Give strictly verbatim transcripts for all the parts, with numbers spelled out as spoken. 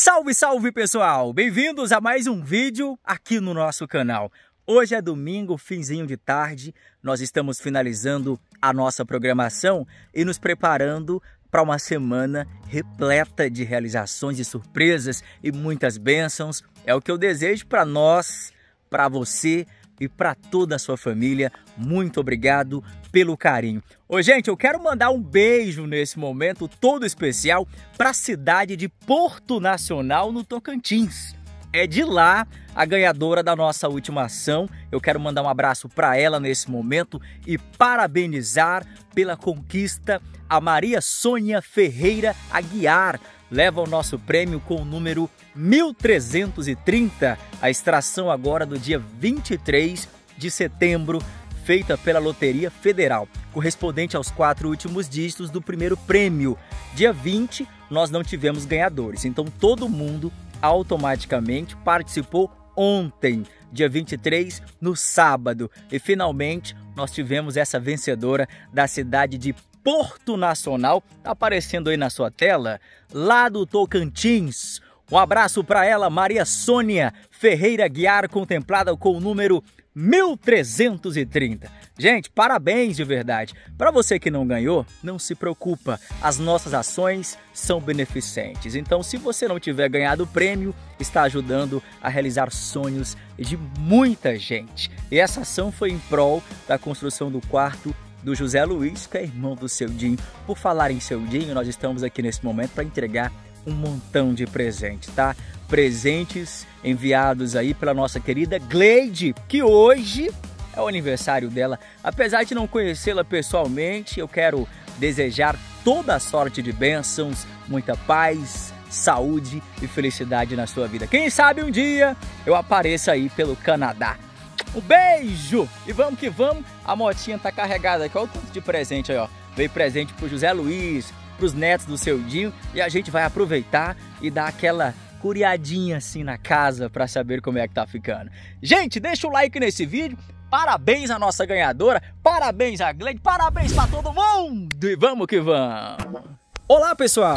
Salve, salve pessoal! Bem-vindos a mais um vídeo aqui no nosso canal. Hoje é domingo, finzinho de tarde, nós estamos finalizando a nossa programação e nos preparando para uma semana repleta de realizações e surpresas e muitas bênçãos. É o que eu desejo para nós, para você e para toda a sua família. Muito obrigado pelo carinho. Ô gente, eu quero mandar um beijo nesse momento todo especial para a cidade de Porto Nacional, no Tocantins. É de lá a ganhadora da nossa última ação. Eu quero mandar um abraço para ela nesse momento e parabenizar pela conquista a Maria Sônia Ferreira Aguiar. Leva o nosso prêmio com o número mil trezentos e trinta, a extração agora do dia vinte e três de setembro, feita pela Loteria Federal, correspondente aos quatro últimos dígitos do primeiro prêmio. Dia vinte, nós não tivemos ganhadores, então todo mundo automaticamente participou ontem, dia vinte e três, no sábado. E finalmente nós tivemos essa vencedora da cidade de Porto Nacional, tá aparecendo aí na sua tela, lá do Tocantins. Um abraço para ela, Maria Sônia Ferreira Aguiar, contemplada com o número mil trezentos e trinta. Gente, parabéns de verdade. Para você que não ganhou, não se preocupa. As nossas ações são beneficentes. Então, se você não tiver ganhado o prêmio, está ajudando a realizar sonhos de muita gente. E essa ação foi em prol da construção do quarto do José Luiz, que é irmão do Seu Dinho. Por falar em Seu Dinho, nós estamos aqui nesse momento para entregar um montão de presentes, tá? Presentes enviados aí pela nossa querida Gleide, que hoje é o aniversário dela. Apesar de não conhecê-la pessoalmente, eu quero desejar toda a sorte de bênçãos, muita paz, saúde e felicidade na sua vida. Quem sabe um dia eu apareça aí pelo Canadá. Um beijo! E vamos que vamos, a motinha tá carregada aqui, olha o tanto de presente aí, ó. Veio presente pro José Luiz, pros netos do Seu Dinho, e a gente vai aproveitar e dar aquela curiadinha assim na casa para saber como é que tá ficando. Gente, deixa o like nesse vídeo, parabéns à nossa ganhadora, parabéns a Gleide, parabéns para todo mundo, e vamos que vamos! Olá pessoal!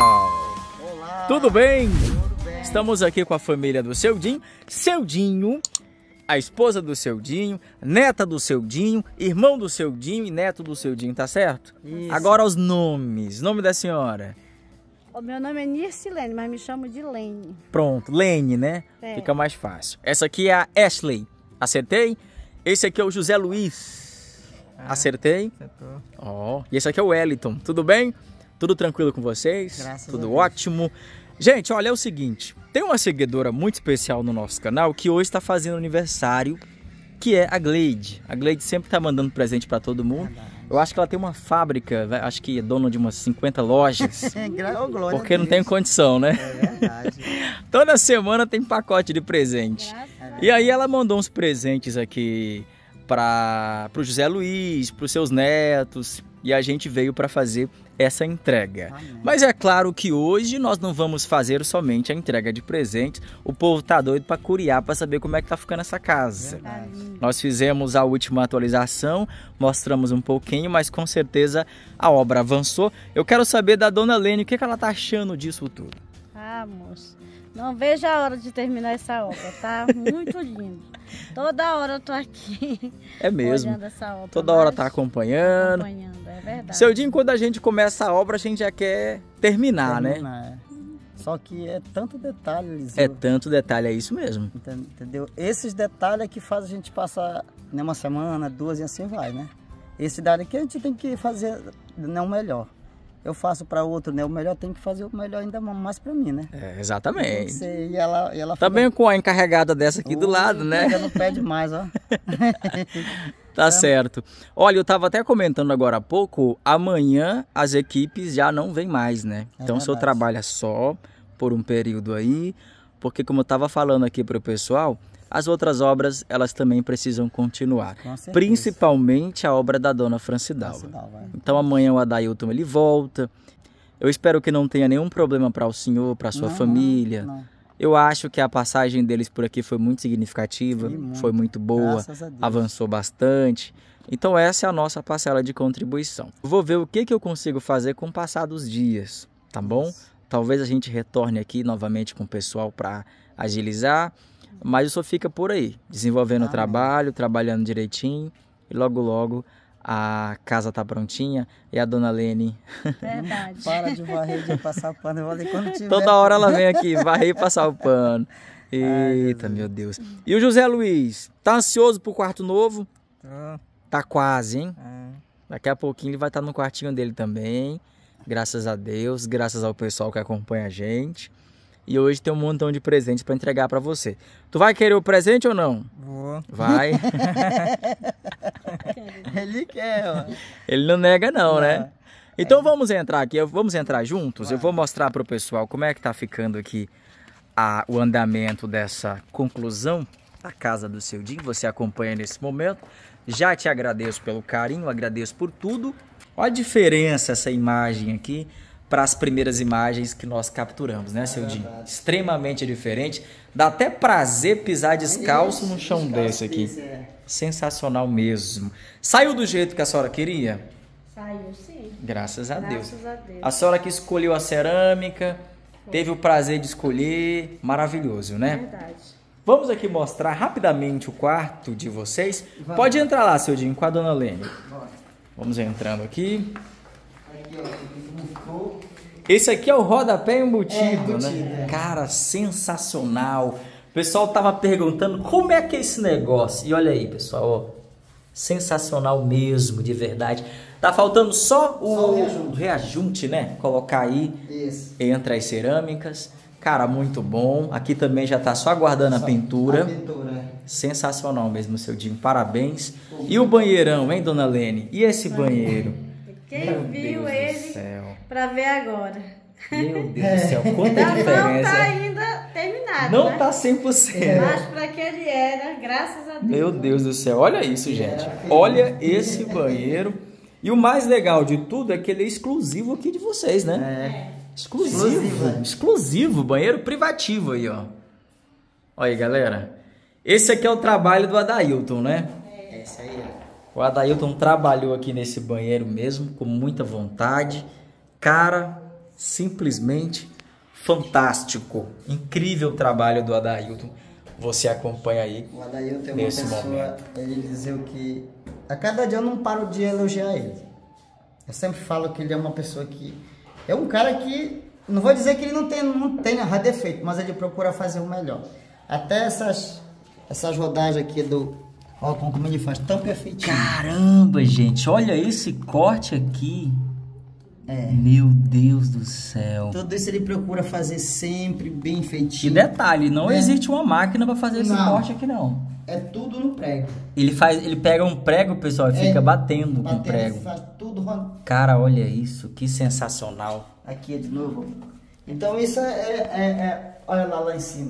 Olá! Tudo bem? Tudo bem? Estamos aqui com a família do Seu Dinho, Seu Dinho, a esposa do Seu Dinho, neta do Seu Dinho, irmão do Seu Dinho e neto do Seu Dinho, tá certo? Isso. Agora os nomes. Nome da senhora? O meu nome é Nircilene, mas me chamo de Lene. Pronto, Lene, né? É. Fica mais fácil. Essa aqui é a Ashley. Acertei? Esse aqui é o José Luiz. Ah, Acertei? acertou. Ó. E esse aqui é o Wellington. Tudo bem? Tudo tranquilo com vocês? Graças Tudo a Deus. ótimo. Gente, olha, é o seguinte. Tem uma seguidora muito especial no nosso canal que hoje está fazendo aniversário, que é a Gleide. A Gleide sempre está mandando presente para todo mundo. Eu acho que ela tem uma fábrica, acho que é dona de umas cinquenta lojas. É, gra- oh, glória Porque a não Deus. tem condição, né? É verdade. Toda semana tem pacote de presente. Graças E aí ela mandou uns presentes aqui para o José Luiz, para os seus netos. E a gente veio para fazer essa entrega. Amém. Mas é claro que hoje nós não vamos fazer somente a entrega de presentes. O povo tá doido para curiar, para saber como é que tá ficando essa casa. Verdade. Nós fizemos a última atualização, mostramos um pouquinho, mas com certeza a obra avançou. Eu quero saber da dona Lene, o que, que ela tá achando disso tudo. Ah, moço, não vejo a hora de terminar essa obra, tá muito lindo. Toda hora eu tô aqui É mesmo. olhando essa obra. Toda hora mas tá acompanhando. acompanhando, é verdade. Seu Dinho, quando a gente começa a obra, a gente já quer terminar, né? Terminar, é. Só que é tanto detalhe, Liseu, É tanto detalhe, é isso mesmo. enten- entendeu? Esses detalhes é que fazem a gente passar né, uma semana, duas e assim vai, né? Esse dado aqui a gente tem que fazer né, o melhor. Eu faço para outro, né? O melhor tem que fazer o melhor ainda mais para mim, né? É, Tem que exatamente. ser- E ela, e ela Também com a encarregada dessa aqui do Ui, lado, né? ainda não pede mais, ó. Tá certo. Olha, eu tava até comentando agora há pouco, amanhã as equipes já não vêm mais, né? É Então o senhor verdade. trabalha só por um período aí, porque como eu tava falando aqui pro pessoal, as outras obras, elas também precisam continuar. Com certeza. Principalmente a obra da dona Francidalva. Francidalva, vai. Então amanhã o Adailton ele volta. Eu espero que não tenha nenhum problema para o senhor, para sua Não, família. não, não. Eu acho que a passagem deles por aqui foi muito significativa, Foi muito. foi muito boa, Graças a Deus. avançou bastante. Então essa é a nossa parcela de contribuição. Eu vou ver o que, que eu consigo fazer com o passar dos dias, tá bom? Talvez a gente retorne aqui novamente com o pessoal para agilizar, mas o senhor fica por aí, desenvolvendo o trabalho, trabalhando direitinho e logo logo a casa tá prontinha e a dona Lene... Verdade. Para de varrer, de passar o pano, eu vou ali quando tiver. Toda hora ela vem aqui, varrer e passar o pano. Eita, meu Deus. E o José Luiz, tá ansioso pro quarto novo? Tô. Tá quase, hein? É. Daqui a pouquinho ele vai estar no quartinho dele também. Graças a Deus, graças ao pessoal que acompanha a gente. E hoje tem um montão de presentes para entregar para você. Tu vai querer o presente ou não? Vou. Vai. Ele quer, ó. Ele não nega não, Não. né? Então vamos entrar aqui, vamos entrar juntos? Eu vou mostrar para o pessoal como é que tá ficando aqui a, o andamento dessa conclusão da casa do seu Dinho. Você acompanha nesse momento. Já te agradeço pelo carinho, agradeço por tudo. Olha a diferença essa imagem aqui para as primeiras imagens que nós capturamos, né, seu Dinho? Extremamente diferente. Dá até prazer pisar descalço num chão desse aqui. Sensacional mesmo. Saiu do jeito que a senhora queria? Saiu sim. Graças a Deus. Graças a Deus. A senhora que escolheu a cerâmica, teve o prazer de escolher. Maravilhoso, né? Verdade. Vamos aqui mostrar rapidamente o quarto de vocês. Vamos. Pode entrar lá, seu Dinho, com a dona Lene. Vamos entrando aqui. Aqui, ó. Esse aqui é o rodapé embutido, É, embutido, né? é. Cara, sensacional. O pessoal tava perguntando como é que é esse negócio. E olha aí, pessoal, ó. Sensacional mesmo, de verdade. Tá faltando só o, Só o reajunte. reajunte, né? Colocar aí Isso. entre as cerâmicas. Cara, muito bom. Aqui também já tá só aguardando a Só pintura. A pintura, é. Sensacional mesmo, seu Dinho. Parabéns. E o banheirão, hein, dona Lene? E esse banheiro? Quem Meu viu Deus do ele céu. pra ver agora? Meu Deus do céu, quanta Não, não diferença. tá ainda terminado, Não né? tá cem por cento. Mas pra que ele era, graças a Deus. Meu Deus do céu, olha isso, gente. Olha esse banheiro. E o mais legal de tudo é que ele é exclusivo aqui de vocês, né? É. Exclusivo. Exclusivo. Exclusivo, banheiro privativo aí, ó. Olha aí, galera. Esse aqui é o trabalho do Adailton, né? Esse aí, ó. O Adailton trabalhou aqui nesse banheiro mesmo, com muita vontade. Cara, simplesmente fantástico. Incrível o trabalho do Adailton. Você acompanha aí. O Adailton é uma Nesse pessoa, momento. ele dizer o que... A cada dia eu não paro de elogiar ele. Eu sempre falo que ele é uma pessoa que... É um cara que... Não vou dizer que ele não tem, não tem defeito, mas ele procura fazer o melhor. Até essas, essas rodagens aqui do... Olha como ele faz, tão perfeitinho. Caramba, gente, olha esse corte aqui. É. Meu Deus do céu. Tudo isso ele procura fazer sempre bem E feitinho. detalhe, não É. existe uma máquina para fazer esse Não. corte aqui não. É tudo no prego. Ele faz, ele pega um prego, pessoal, e fica É, batendo com o Batendo, prego. faz tudo ro- Cara, olha isso, que sensacional. aqui de novo. Então isso é, é- é- olha lá lá em cima,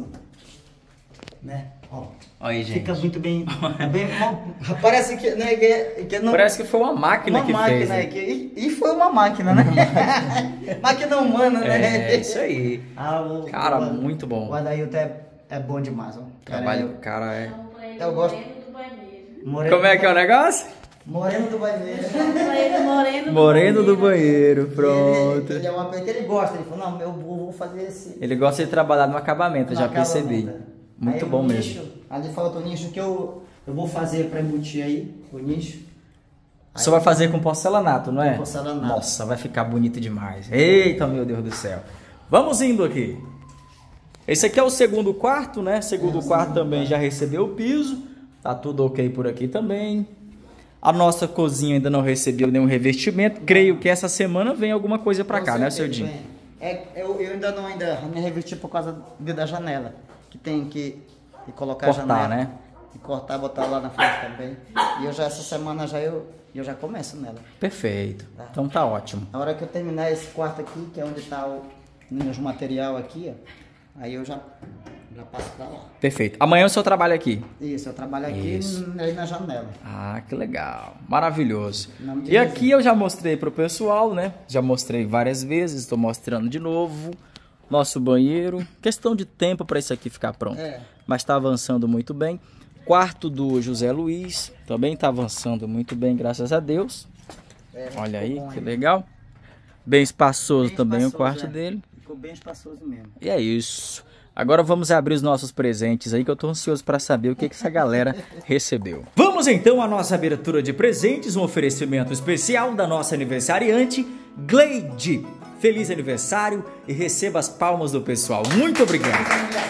né? Ó, Olha aí, gente. fica muito bem, bem parece que, né, que, que não, Parece que foi uma máquina uma que máquina, fez. né? né? Que, e, e foi uma máquina, né? máquina humana, né? É, isso aí. Ah, o, Cara, o, muito bom. O Adailton é, é bom demais, ó. O trabalho do Cara, cara é... Eu gosto. do banheiro. é moreno, Como é que é o negócio? Moreno do banheiro. Banheiro moreno. Moreno do banheiro, Ele, pronto. ele é uma coisa que ele gosta. Ele falou, não, eu vou, vou fazer esse. Ele gosta de trabalhar no acabamento, eu já na percebi. acabamento. Muito Aí bom o mesmo. nicho, ali falta o nicho que eu, eu vou fazer para embutir aí, o nicho. O senhor vai fazer com porcelanato, não é? Com porcelanato. Nossa, vai ficar bonito demais. Eita, meu Deus do céu. Vamos indo aqui. Esse aqui é o segundo quarto, né? Segundo É, o quarto segundo também quarto. já recebeu o piso. Tá tudo ok por aqui também. A nossa cozinha ainda não recebeu nenhum revestimento. Creio que essa semana vem alguma coisa pra Com cá, né, certeza, seu Dinho? vem. É, eu, eu ainda não ainda me revesti por causa de, da janela. Que tem que, que colocar Cortar, a janela. né? E cortar, botar lá na frente também. E eu já, essa semana já eu, eu já começo nela. Perfeito. Então tá ótimo. Na hora que eu terminar esse quarto aqui, que é onde tá o meus material aqui, ó. Aí eu já, já passo pra lá. Perfeito. Amanhã o senhor trabalha aqui. Isso, eu trabalho aqui Isso. aí na janela. Ah, que legal. Maravilhoso. Em nome de E Jesus. aqui eu já mostrei pro pessoal, né? Já mostrei várias vezes, estou mostrando de novo. Nosso banheiro. Questão de tempo para isso aqui ficar pronto. É. Mas está avançando muito bem. Quarto do José Luiz. Também está avançando muito bem, graças a Deus. É, Olha ficou aí, bom, que hein? legal. Bem espaçoso Bem também espaçoso, o quarto é. dele. Ficou bem espaçoso mesmo. E é isso. Agora vamos abrir os nossos presentes aí, que eu tô ansioso para saber o que, que essa galera recebeu. Vamos então à nossa abertura de presentes, um oferecimento especial da nossa aniversariante, Gleide. Feliz aniversário e receba as palmas do pessoal. Muito obrigado.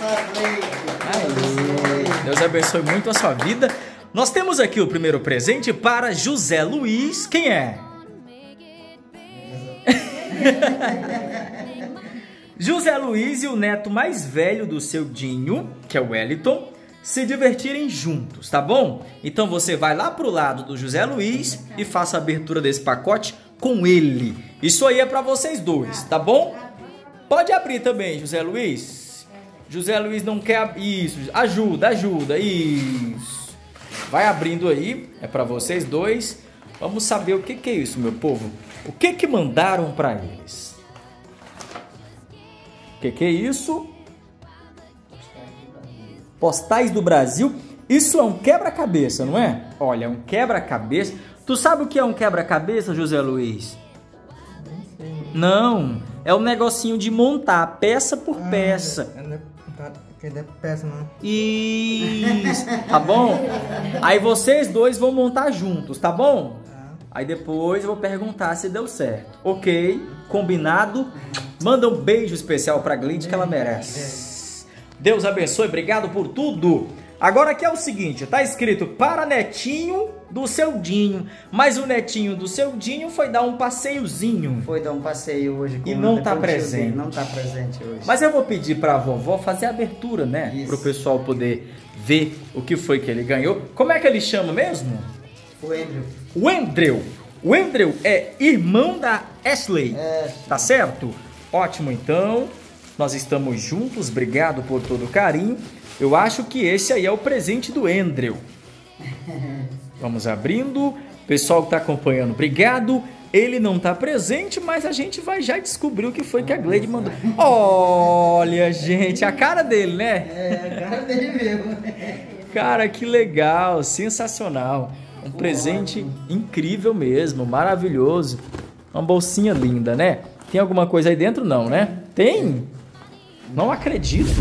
Aí, Deus abençoe muito a sua vida. Nós temos aqui o primeiro presente para José Luiz. Quem é? José Luiz e o neto mais velho do seu Dinho, que é o Wellington, se divertirem juntos, tá bom? Então você vai lá pro lado do José Luiz e faça a abertura desse pacote com ele. Isso aí é pra vocês dois, tá bom? Pode abrir também, José Luiz. José Luiz não quer abrir. Isso, ajuda, ajuda, isso. Vai abrindo aí, é pra vocês dois. Vamos saber o que que é isso, meu povo. O que que mandaram pra eles? O que que é isso? Postais do Brasil. Isso é um quebra-cabeça, não é? Olha, é um quebra-cabeça. Tu sabe o que é um quebra-cabeça, José Luiz? Não, é um negocinho de montar, peça por ah, peça. Não é peça, não. Isso, tá bom? Aí vocês dois vão montar juntos, tá bom? Aí depois eu vou perguntar se deu certo. Ok, combinado? Manda um beijo especial pra Gleide que ela merece. Deus abençoe, obrigado por tudo. Agora aqui é o seguinte, tá escrito para netinho do seu Dinho. Mas o netinho do seu Dinho foi dar um passeiozinho. Foi dar um passeio hoje. E não tá presente. Não tá presente hoje. Mas eu vou pedir pra vovó fazer a abertura, né? Isso. Pro pessoal poder ver o que foi que ele ganhou. Como é que ele chama mesmo? O Andrew. O Andrew. O Andrew é irmão da Ashley. É. Tá certo? Ótimo, então. Nós estamos juntos. Obrigado por todo o carinho. Eu acho que esse aí é o presente do Andrew. Vamos abrindo. Pessoal que tá acompanhando, obrigado. Ele não tá presente, mas a gente vai já descobrir o que foi que a Gleide mandou. Olha, gente, a cara dele, né? É, a cara dele mesmo. Cara, que legal, sensacional. Um presente incrível mesmo, maravilhoso. Uma bolsinha linda, né? Tem alguma coisa aí dentro? Não, né? Tem? Não acredito.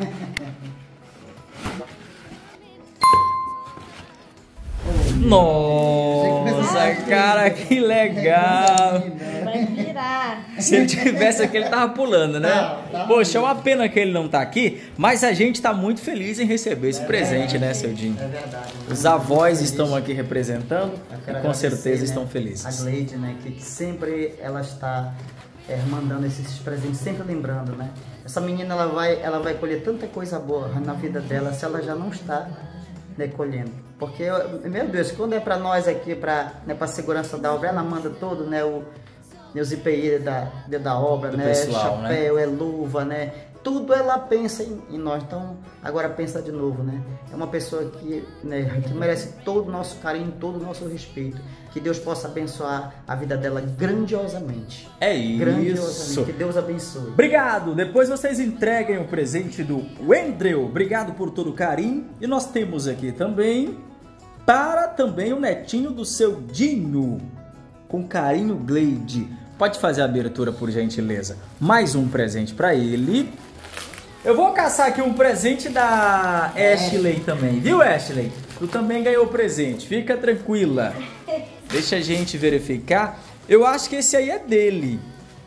Nossa, cara, que legal. Vai virar. Se ele tivesse aqui, ele tava pulando, né? Poxa, é uma pena que ele não tá aqui, mas a gente tá muito feliz em receber esse presente, né, seu Dinho? É verdade. Os avós estão aqui representando e com certeza estão felizes. A Gleide, né, que sempre ela está é, mandando esses presentes, sempre lembrando, né? Essa menina, ela vai, ela vai colher tanta coisa boa na vida dela se ela já não está, né, colhendo. Porque, meu Deus, quando é para nós aqui, para, né, para segurança da obra, ela manda todo, né, o, os I P I da, da obra, do né, pessoal, chapéu, né? é luva, né, tudo ela pensa em, em nós. Então, agora pensa de novo, né, é uma pessoa que, né, que merece todo o nosso carinho, todo o nosso respeito. Que Deus possa abençoar a vida dela grandiosamente. É isso. Grandiosamente. Que Deus abençoe. Obrigado. Depois vocês entreguem o presente do Andrew. Obrigado por todo o carinho. E nós temos aqui também para também o netinho do seu Dinho. Com carinho, Gleide. Pode fazer a abertura, por gentileza. Mais um presente para ele. Eu vou caçar aqui um presente da Ashley também. Viu, Ashley? Tu também ganhou o presente. Fica tranquila. Deixa a gente verificar. Eu acho que esse aí é dele.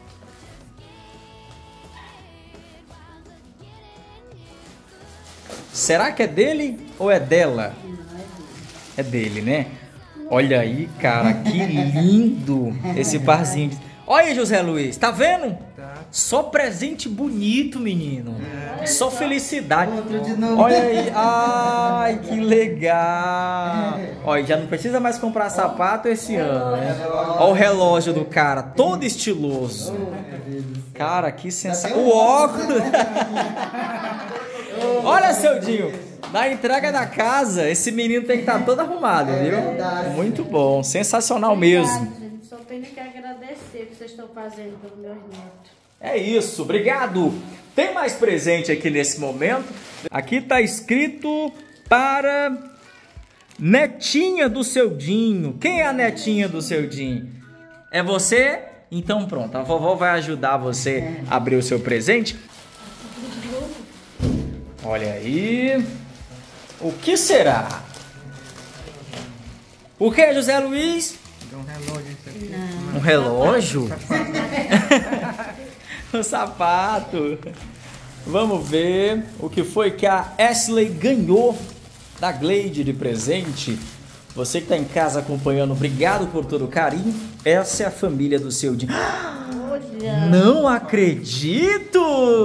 Será que é dele ou é dela? É dele, né? Olha aí, cara, que lindo esse parzinho. De... Olha aí, José Luiz, tá vendo? Tá. Só presente bonito, menino. É. Só felicidade. Outro de novo. Olha aí, ai, que legal. Olha, já não precisa mais comprar sapato esse ano, né? Olha o relógio do cara, todo estiloso. Cara, que sensacional. O óculos. Olha, seu Dinho, na entrega da casa, esse menino tem que estar todo arrumado, viu? Muito bom, sensacional mesmo. Só tenho que agradecer o que vocês estão fazendo pelos meus netos. É isso, obrigado. Tem mais presente aqui nesse momento. Aqui está escrito para netinha do seu Dinho. Quem é a netinha do seu Dinho? É você? Então pronto, a vovó vai ajudar você a abrir o seu presente. Olha aí. O que será? O que, José Luiz? Um relógio isso aqui. Um relógio? Um sapato. Vamos ver o que foi que a Ashley ganhou da Gleide de presente. Você que está em casa acompanhando, obrigado por todo o carinho. Essa é a família do seu dia. Não acredito!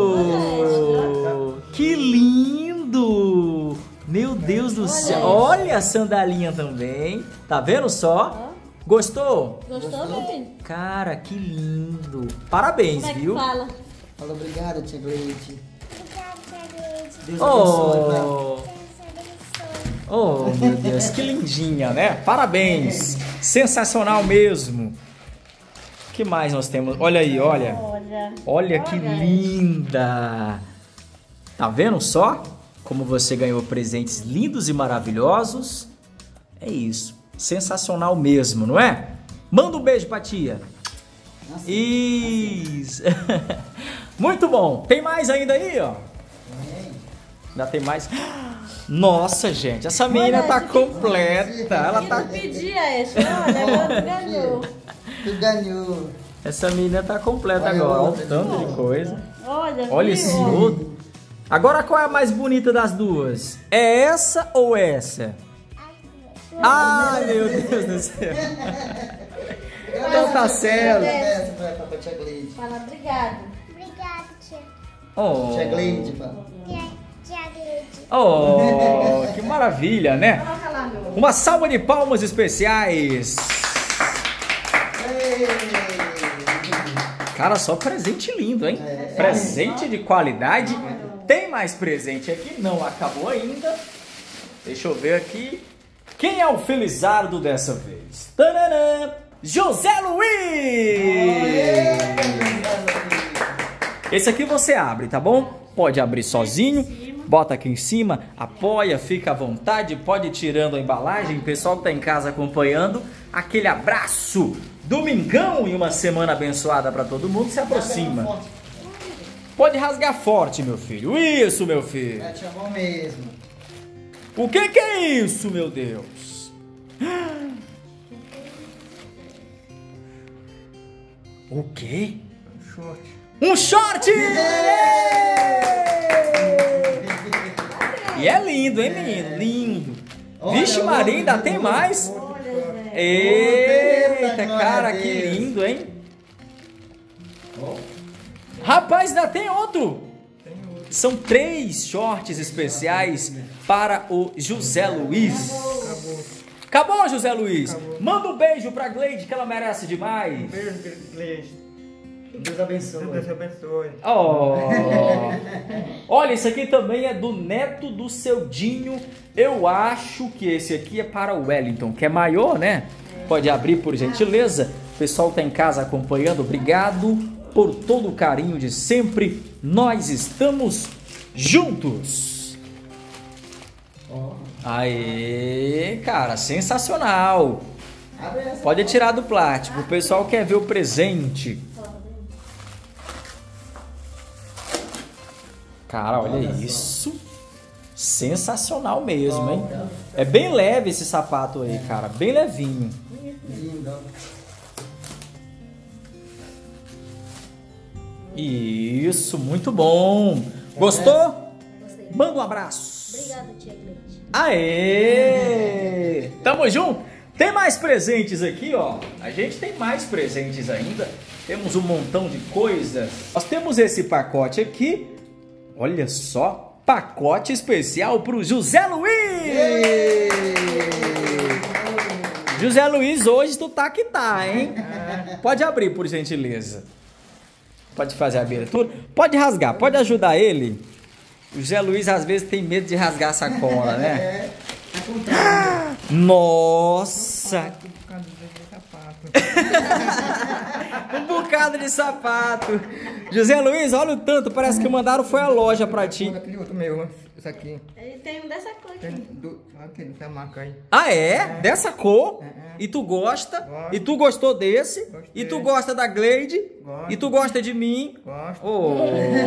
Que lindo! Meu Deus do céu! Olha a sandalinha também. Tá vendo só? Gostou? Gostou, bem? Cara, que lindo! Parabéns, Como é que viu? fala? Fala obrigado, tia Gleide. Obrigada, tia Gleide. Deus abençoe, vai. Oh! Deus abençoe. Oh, meu Deus, que lindinha, né? Parabéns! Sensacional mesmo! O que mais nós temos? Olha aí, olha! Olha. Olha que linda! Tá vendo só como você ganhou presentes lindos e maravilhosos? É isso, sensacional mesmo, não é? Manda um beijo pra tia. Isso! Muito bom! Tem mais ainda aí, ó? Ainda tem mais? Nossa, gente, essa menina tá completa. Ela Eu tá... não pedia esse. Olha, agora ganhou. Tu ganhou. Essa menina tá completa Olha agora. Olha outra. o tanto de coisa. Olha, Olha viu? esse outro. Agora qual é a mais bonita das duas? É essa ou essa? Ai, meu Deus do céu. Então tá certo. Essa vai pra tia Gleide. Fala obrigado. Obrigada, tia. Oh, Tia Gleide, fala. Tia, tia Gleide. oh, que maravilha, né? Coloca lá, meu. Uma salva de palmas especiais. Cara, só presente lindo, hein? Presente de qualidade. Tem mais presente aqui? Não acabou ainda. Deixa eu ver aqui. Quem é o felizardo dessa vez? Tadadã! José Luiz! Esse aqui você abre, tá bom? Pode abrir sozinho. Bota aqui em cima, apoia, fica à vontade, pode ir tirando a embalagem. Pessoal que tá em casa acompanhando, aquele abraço. Domingão e uma semana abençoada para todo mundo. Se aproxima. Pode rasgar forte, meu filho. Isso, meu filho. É, tia, bom mesmo. O que que é isso, meu Deus? O quê? Short. Um short! E é lindo, hein, menino? Lindo. Vixe Maria, ainda tem mais? Eita, cara, que lindo, hein? Rapaz, ainda tem outro. São três shorts especiais para o José Luiz. Acabou, José Luiz? Manda um beijo pra Gleide, que ela merece demais. Beijo, Gleide. Deus abençoe. Deus abençoe. Oh. Olha, esse aqui também é do neto do seu Dinho. Eu acho que esse aqui é para o Wellington, que é maior, né? Pode abrir, por gentileza. O pessoal tá em casa acompanhando. Obrigado por todo o carinho de sempre. Nós estamos juntos. Aê, cara, sensacional. Pode tirar do plástico. O pessoal quer ver o presente. Cara, olha isso. Sensacional mesmo, hein? É bem leve esse sapato aí, cara. Bem levinho. Lindo. Isso, muito bom. Gostou? Gostei. Manda um abraço. Obrigada, tia Gleide. Aê! Tamo junto? Tem mais presentes aqui, ó. A gente tem mais presentes ainda. Temos um montão de coisas. Nós temos esse pacote aqui. Olha só, pacote especial pro José Luiz! José Luiz, hoje tu tá que tá, hein? Pode abrir, por gentileza. Pode fazer a abertura. Pode rasgar, pode ajudar ele. O José Luiz às vezes tem medo de rasgar a sacola, né? Nossa! bocado de sapato. Um bocado de sapato. José Luiz, olha o tanto, parece que mandaram foi a loja pra ti. Aquele outro meu, esse aqui. Ele tem um dessa cor Tem aqui. do, aquele da marca aí. Ah, é? Dessa cor? É, é. E tu gosta? Gosto. E tu gostou desse? Gostei. E tu gosta da Gleide? Gosto. E tu gosta de mim? Gosto. Oh.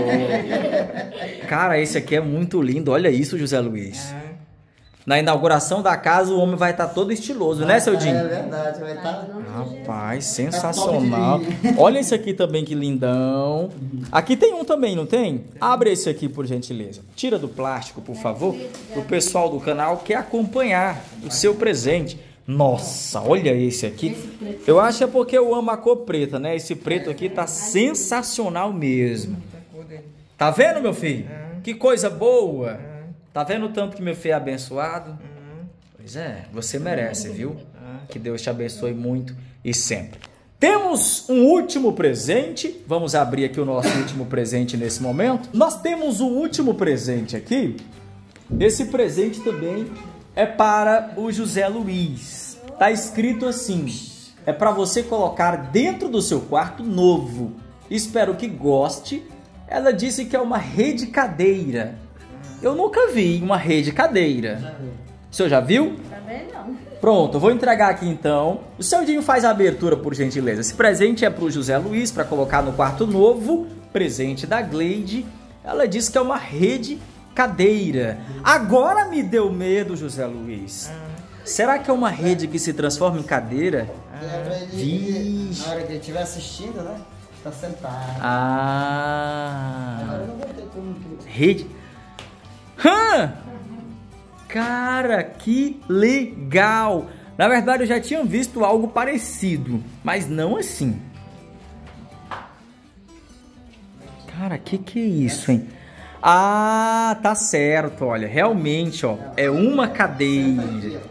Cara, esse aqui é muito lindo. Olha isso, José Luiz. É. Na inauguração da casa, o homem vai estar todo estiloso, né, seu Dinho? É verdade, vai estar. Rapaz, sensacional. Olha esse aqui também, que lindão. Aqui tem um também, não tem? Abre esse aqui, por gentileza. Tira do plástico, por favor. O pessoal do canal quer acompanhar o seu presente. Nossa, olha esse aqui. Eu acho que é porque eu amo a cor preta, né? Esse preto aqui tá sensacional mesmo. Tá vendo, meu filho? Que coisa boa. Tá vendo o tanto que meu filho é abençoado? Pois é, você merece, viu? Que Deus te abençoe muito e sempre. Temos um último presente. Vamos abrir aqui o nosso último presente nesse momento. Nós temos um último presente aqui. Esse presente também é para o José Luiz. Tá escrito assim: é para você colocar dentro do seu quarto novo. Espero que goste. Ela disse que é uma rede cadeira. Eu nunca vi uma rede cadeira. O senhor já viu? Também não. Pronto, eu vou entregar aqui então. O seu Dinho faz a abertura, por gentileza. Esse presente é para o José Luiz, para colocar no quarto novo. Presente da Gleide. Ela disse que é uma rede cadeira. Agora me deu medo, José Luiz. Será que é uma rede que se transforma em cadeira? É pra ele, Vixe. na hora que ele estiver assistindo, né? Tá sentado. Ah. Agora eu não vou ter como que... Rede. Hã? Cara, que legal! Na verdade, eu já tinha visto algo parecido, mas não assim. Cara, que que é isso, hein? Ah, tá certo, olha, realmente, ó, é uma cadeira.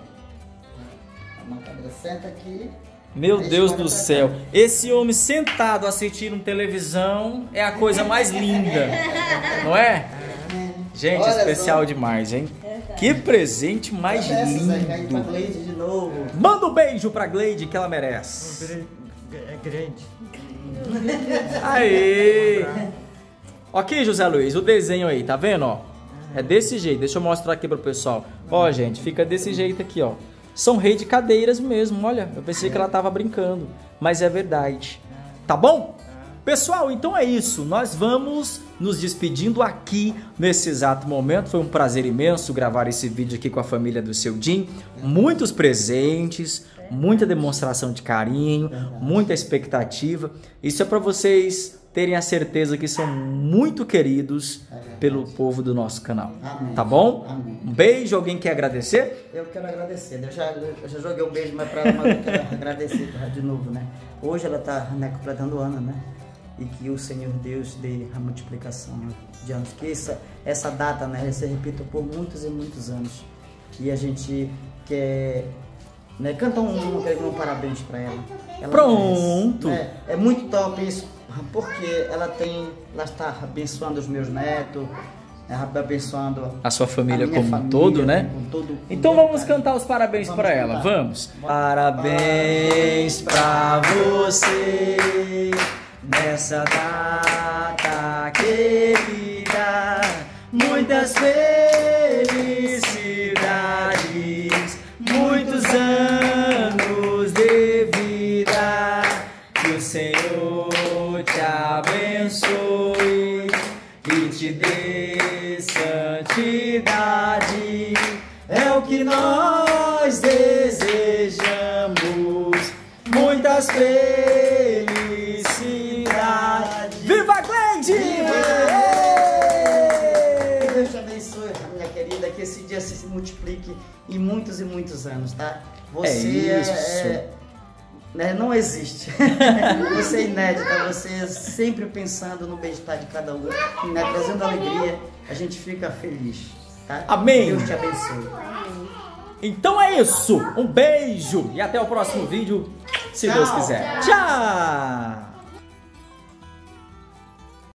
Uma cadeira, senta aqui. Meu Deus do céu, esse homem sentado assistindo televisão é a coisa mais linda, não é? Gente, Olha especial só. demais, hein? Que presente mais Essas aí, aí pra lindo. Gleide de novo. Manda um beijo pra Gleide que ela merece. É grande. Aê! Ok, José Luiz, o desenho aí, tá vendo, ó? É desse jeito, deixa eu mostrar aqui pro pessoal. Ó, gente, fica desse jeito aqui, ó. São rede cadeiras mesmo, olha. Eu pensei que ela tava brincando, mas é verdade. Tá bom? Pessoal, então é isso. Nós vamos nos despedindo aqui nesse exato momento. Foi um prazer imenso gravar esse vídeo aqui com a família do seu Jim. Muitos presentes, muita demonstração de carinho, muita expectativa. Isso é para vocês terem a certeza que são muito queridos pelo povo do nosso canal. Amém. Tá bom? Amém. Um beijo. Alguém quer agradecer? Eu quero agradecer. Eu já, eu já joguei um beijo mais pra ela, mas eu quero agradecer de novo, né? Hoje ela tá, né, completando ano, né? E que o Senhor Deus dê a multiplicação de anos. Que essa, essa data, né, se repita por muitos e muitos anos. E a gente quer, né, canta um, um, um parabéns para ela. Ela Pronto! merece, né? É muito top isso, porque ela tem, ela está abençoando os meus netos, né, abençoando A sua família a minha como um família, todo, né? com todo- com Então todo vamos carinho. cantar os parabéns Vamos para ela, cantar. vamos? Parabéns pra você nessa data querida, muitas felicidades, muitos anos de vida, que o Senhor te abençoe e te dê santidade, é o que nós desejamos, muitas felicidades. Viva a Gleide! Que Deus te abençoe, minha querida, que esse dia se multiplique em muitos e muitos anos, tá? Você É isso. é- né, não existe. Você é inédita, você é sempre pensando no bem-estar de cada um, né, trazendo alegria, a gente fica feliz, tá? Amém. Deus te abençoe. Então é isso, um beijo e até o próximo vídeo, se Deus Tchau. quiser. Tchau!